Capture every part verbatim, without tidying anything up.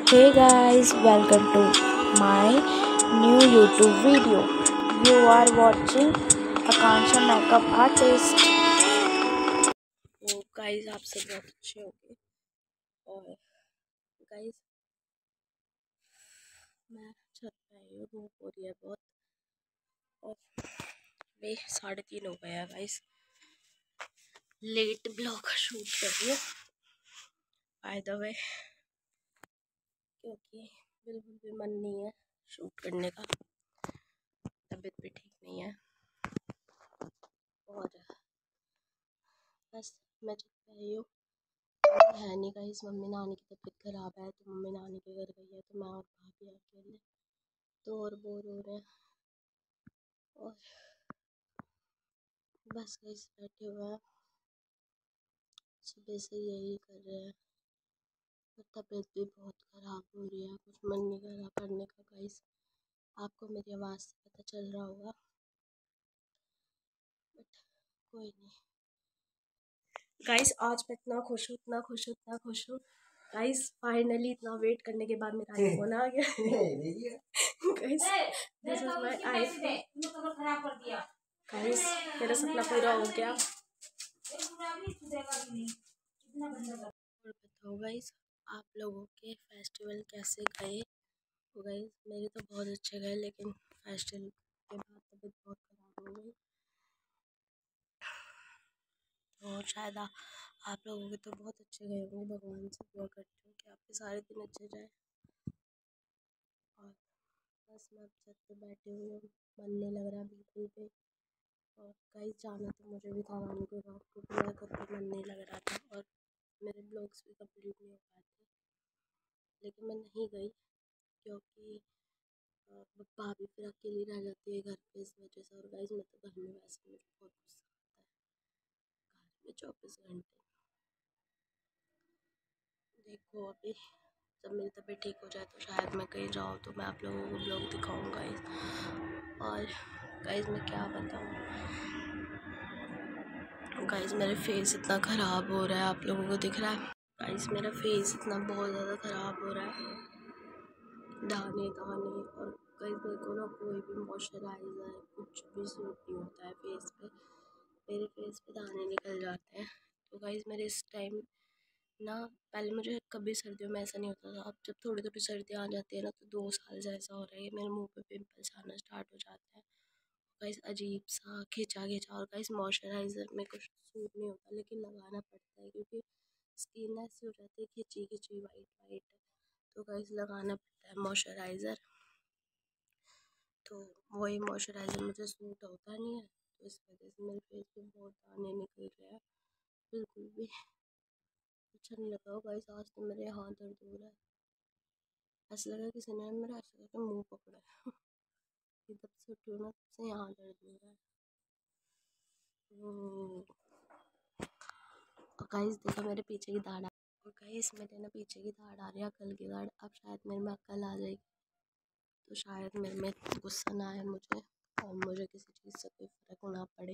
Hey guys, welcome to my new YouTube video. You are watching Akansha Makeup Artist. तो guys आप सब बहुत अच्छे होंगे और गाइस मैं छत पे आई हूँ, धूप हो रही है बहुत और वे साढ़े तीन हो गया गाइस। लेट ब्लॉग शूट कर रही हूँ बाय द वे, क्योंकि बिल्कुल भी मन नहीं है शूट करने का, तबीयत भी ठीक नहीं है और बस मैं छत पे आई हूँ। है नहीं गाइस, मम्मी नानी की तबीयत खराब है तो मम्मी नानी के घर गई है, तो मैं और भाभी अकेले तो और बोर हो रहे हैं और बस गाइस बैठे हुए हैं, सुबह से यही कर रहे हैं और तबीयत भी बहुत ख़राब हो रही है, कुछ मन नहीं कर रहा करने का गाइस। आपको मेरी आवाज़ से पता चल रहा होगा, बट कोई नहीं गाइस। आज मैं इतना खुश हूँ, इतना खुश हूँ, इतना खुश हूँ गाइस। फाइनली इतना वेट करने के बाद मेरा आईफोन आ गया guys. This is my iPhone guys, मेरा सपना पूरा हो गया। और बताओ गाइस, आप लोगों के फेस्टिवल कैसे गए? तो गाइस मेरे तो बहुत अच्छे गए, लेकिन फेस्टिवल के बाद तबीयत बहुत ख़राब हो गई और शायद आ, आप लोगों के तो बहुत अच्छे गए होंगे। भगवान से दुआ करती हूँ कि आपके सारे दिन अच्छे जाए और बस मैं अब छत पे बैठी हुई हूँ, मन नहीं लग रहा बिल्कुल भी। और कहीं जाना तो मुझे भी था नानी के गाँव, क्योंकि मेरा खुद भी मन नहीं लग रहा था और मेरे ब्लॉग्स भी कंप्लीट नहीं हो पाए थे, लेकिन मैं नहीं गई क्योंकि भाभी फिर अकेली रह जाती है घर पे इस वजह से। और गाइस मैं तो घर में वैसे मुझे बहुत गुस्सा आता है, घर में चौबीस घंटे। देखो अभी जब मेरी तबीयत ठीक हो जाए तो शायद मैं कहीं जाऊँ तो मैं आप लोगों को ब्लॉग दिखाऊँ गाइस। और गाइस मैं क्या बताऊँ गाइस, मेरे फेस इतना ख़राब हो रहा है, आप लोगों को दिख रहा है गाइस? मेरा फेस इतना बहुत ज़्यादा ख़राब हो रहा है, दाने दाने। और गाइस मेरे को ना कोई भी मॉइस्चराइज़र कुछ भी सूट नहीं होता है फेस पे, मेरे फेस पे दाने निकल जाते हैं। तो गाइस मेरे इस टाइम ना, पहले मुझे कभी सर्दियों में ऐसा नहीं होता था, अब जब थोड़ी थोड़ी सर्दियाँ आ जाती है ना तो दो साल से ऐसा हो रहा है, मेरे मुंह पे पिंपल्स आना स्टार्ट हो जाते हैं गाइस, अजीब सा खिंचा खिंचा। और गाइस मॉइस्चराइज़र में कुछ सूट नहीं होता, लेकिन लगाना पड़ता है क्योंकि स्किन ऐसी हो जाती है खिंची खिंची वाइट वाइट, तो गाइस लगाना पड़ता है मॉइस्चराइज़र। तो वही मॉइस्चराइज़र मुझे सूट होता नहीं है, तो इस वजह से मेरे फेस पे बहुत दाने निकल रहे हैं। बिल्कुल भी अच्छा नहीं लगा गाइस, आज तो मेरे हाथ दर्द हो रहा है, ऐसा लगा किसी ने मेरा ऐसा करके मुंह पकड़ा है जब से उठी हूँ ना तब से यहाँ दर्द हो रहा है। और गाइस देखो मेरे पीछे की दाढ़, और गाइस मेरे ना पीछे की दाढ़ आ रही है, अकल की दाढ़। अब शायद मेरे में अकल आ जाएगी तो शायद मेरे में गुस्सा ना आए मुझे और मुझे किसी चीज़ से कोई फ़र्क ना पड़े।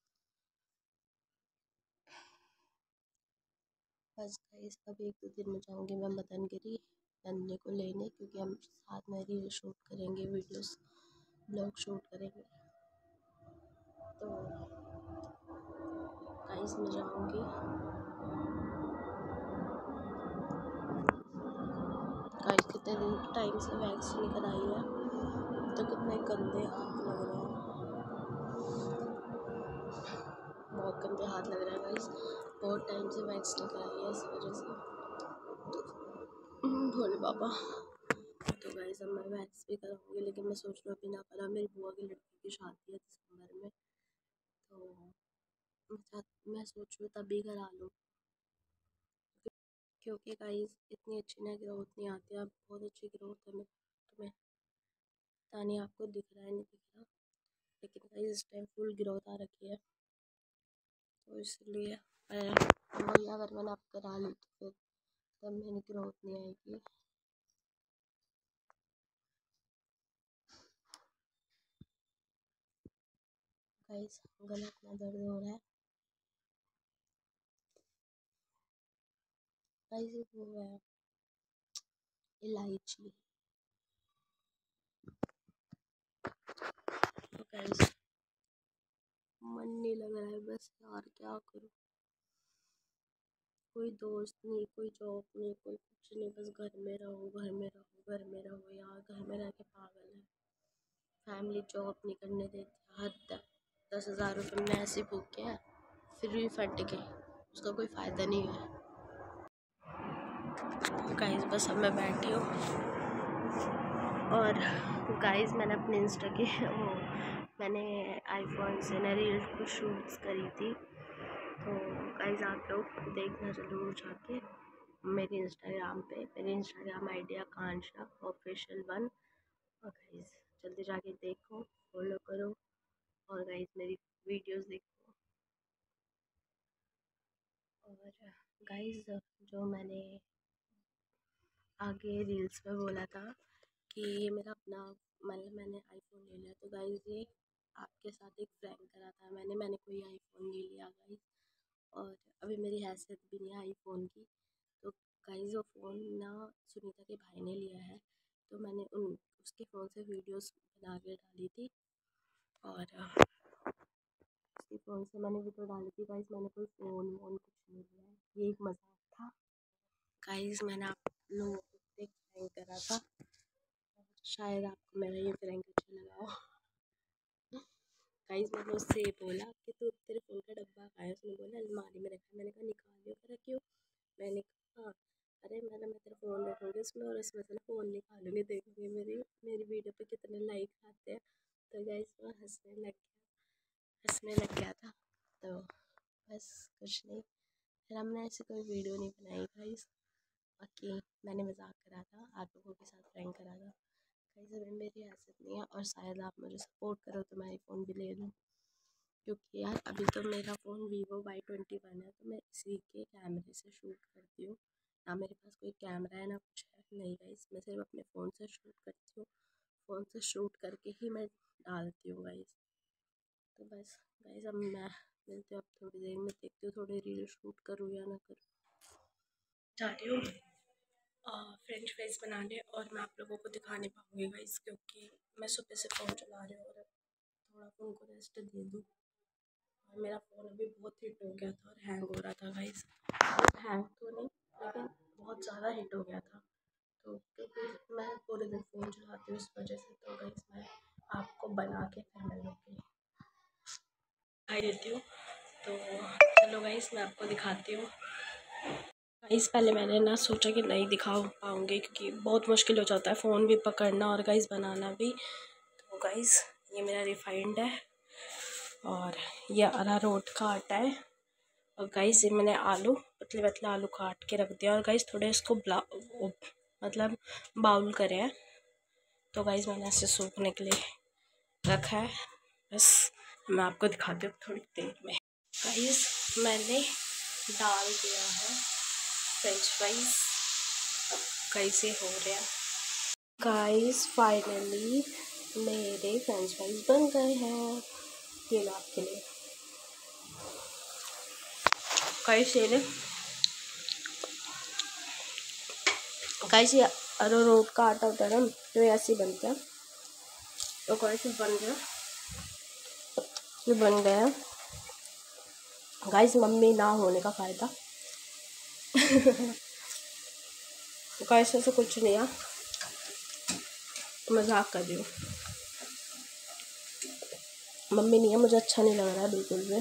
बस गाइस अब एक दो दिन में जाऊँगी मैं मदनगिरी नन्हे को लेने, क्योंकि हम साथ में रील शूट करेंगे, वीडियोस ब्लॉग शूट करेंगे। तो गाइस मैं जाऊँगी। गाइस कितने दिन टाइम से वैक्स नहीं कराई है, तो कितने गंदे हाथ लग रहे हैं, बहुत गंदे हाथ लग रहे हैं गाइस। बहुत टाइम से वैक्स नहीं कराई है इस वजह से, तो भोले बाबा। तो गाइस अब मैं वैक्स भी कराऊंगी, लेकिन मैं सोच रही हूँ अभी ना करा, मेरी बुआ की लड़की की शादी है दिसंबर में, तो मैं चाह- मैं सोच रही हूँ तभी करा लूँ, क्योंकि गाइस इतनी अच्छी ना ग्रोथ नहीं आती है। अब बहुत अच्छी ग्रोथ है, मैं तुम्हें पता नहीं आपको दिख रहा है नहीं दिख रहा, लेकिन गाइस इस टाइम फुल ग्रोथ आ रखी है, तो इसलिए वही अगर मैंने आप करा ली तो फिर तब मेरी ग्रोथ नहीं आएगी। गाइस गला इतना दर्द हो रहा है गाइस, वो है इलायची। तो गाइस मन नहीं लग रहा है, बस यार क्या करूँ। कोई दोस्त नहीं, कोई जॉब नहीं, कोई कुछ नहीं, बस घर में रहो घर में रहो घर में रहो यार। घर में रह के पागल है। फैमिली जॉब नहीं करने देती, हद है। दस हज़ार रुपये में ऐसे भूखे हैं, फिर भी फट के, उसका कोई फ़ायदा नहीं है। गाइस बस अब मैं बैठी हूँ और गाइस मैंने अपने इंस्टा के वो मैंने आईफोन से ना रील्स को शूट्स करी थी। तो गाइस आप लोग देखना ज़रूर जाके मेरे इंस्टाग्राम पे। मेरे Instagram I D Akanksha official one. और गाइस जल्दी जाके देखो, फॉलो करो और गाइस मेरी वीडियोस देखो। और गाइस जो मैंने आगे रील्स में बोला था कि ये मेरा अपना मतलब मैंने आईफोन ले लिया, तो गाइस ये आपके साथ एक प्रैंक करा था मैंने मैंने कोई आईफोन ले लिया गाइस। और अभी मेरी हैसियत भी नहीं है आईफोन की। तो गाइस वो फ़ोन ना सुनीता के भाई ने लिया है, तो मैंने उन उसके फ़ोन से वीडियोस बना के डाली थी और उसके फ़ोन से मैंने वीडियो डाली थी। गाइस मैंने कोई फ़ोन वोन कुछ नहीं लिया है, ये एक मजाक था। गाइस मैंने आप लोगों को एक प्रैंक करा था, शायद आपको मेरा ये प्रैंक अच्छा लगा हो। गाइस मैंने उससे ये बोला कि तू तेरे फ़ोन का डब्बा कहाँ है? उसने बोला अलमारी में रखा है। मैंने कहा निकालियो। कह रहा क्यों? मैंने कहा अरे मैंने मैं तेरा फ़ोन रखूँगी उसमें और इसमें से ना फ़ोन निकालूँगी, देखूँगी मेरी मेरी वीडियो पे कितने लाइक आते हैं। तो गाइस वो हंसने लग गया हंसने लग गया था। तो बस कुछ नहीं, फिर हमने ऐसी कोई वीडियो नहीं बनाई गाइस। बाकी मैंने मजाक करा था, आप लोगों के साथ प्रैंक करा था। गाइस अभी मेरी हैसियत नहीं है और शायद आप मुझे सपोर्ट करो तो मैं आईफोन भी ले लूँ, क्योंकि यार अभी तो मेरा phone Vivo Y twenty one है, तो मैं इसी के कैमरे से शूट करती हूँ। ना मेरे पास कोई कैमरा है ना कुछ है, नहीं गाइस मैं सिर्फ अपने फ़ोन से शूट करती हूँ। फ़ोन से शूट करके ही मैं डालती हूँ गाइस। तो बस गाइस अब मैं मिलती हूँ, अब थोड़ी देर में देखती हूँ थोड़ी रील शूट करूँ या ना करूँ। जा रही हूँ फ्रेंच फ्राइज बनाने और मैं आप लोगों को दिखा नहीं पाऊँगी गाइस, क्योंकि मैं सुबह से फ़ोन चला रही हूँ और थोड़ा फ़ोन को रेस्ट दे दूँ। और मेरा फ़ोन अभी बहुत हिट हो गया था और हैंग हो रहा था गाइस। हैंग तो नहीं लेकिन बहुत ज़्यादा हिट हो गया था, तो क्योंकि मैं पूरे दिन फ़ोन चलाती हूँ इस वजह से। तो गाइस मैं आपको बना के फिर मैं लोग दिखाई देती हूँ। तो चलो गाइस मैं आपको दिखाती हूँ। गाइस पहले मैंने ना सोचा कि नहीं दिखा पाऊँगी, क्योंकि बहुत मुश्किल हो जाता है फ़ोन भी पकड़ना और गाइस बनाना भी। तो गाइस ये मेरा रिफाइंड है और ये अरारोट का आटा है। और गाइस ये मैंने आलू पतले पतले आलू काट के रख दिया और गाइस थोड़े इसको ब्ला मतलब बाउल करे हैं। तो गाइस मैंने ऐसे सूखने के लिए रखा है। बस मैं आपको दिखाती हूँ थोड़ी देर में। गाइस मैंने डाल दिया है फ्रेंच फ्राइज, अब कैसे हो रहा है। गाइस फाइनली मेरे फ्रेंच फ्राइज बन गए हैं, ये लो आपके लिए। गाइस ये गाइस ये अरारोट का आटा होता है ना, तो ऐसे ही बनता है। तो गाइस बन गया ये बन गया गाइस, मम्मी ना होने का फ़ायदा। गाइस ऐसा कुछ नहीं है, मजाक कर रही हूँ। मम्मी नहीं है, मुझे अच्छा नहीं लग रहा है बिल्कुल भी।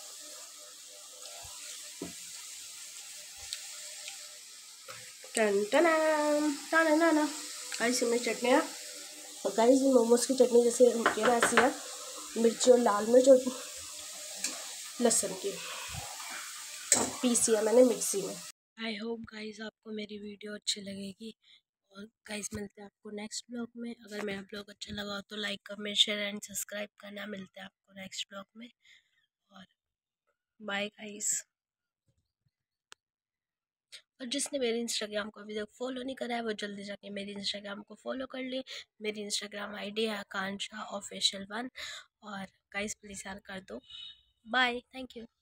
टन टन टन टन गाइस इसमें चटनी है और गाइस मोमोज की चटनी जैसे होती है वैसी है, मिर्ची और लाल मिर्च और लहसुन की पीसी है मैंने मिक्सी में। आई होप गाइस आपको मेरी वीडियो अच्छी लगेगी और गाइस मिलते हैं आपको नेक्स्ट ब्लॉग में। अगर मेरा ब्लॉग अच्छा लगा हो तो like comment share and subscribe करना। मिलते हैं आपको नेक्स्ट ब्लॉग में और बाय गाइस। और जिसने मेरे इंस्टाग्राम को अभी तक फॉलो नहीं करा है वो जल्दी जाके मेरे इंस्टाग्राम को फॉलो कर ले। मेरी इंस्टाग्राम आईडी है आकांक्षा ऑफिशियल वन। और गाइस प्लीज़ यार कर दो। Bye, thank you.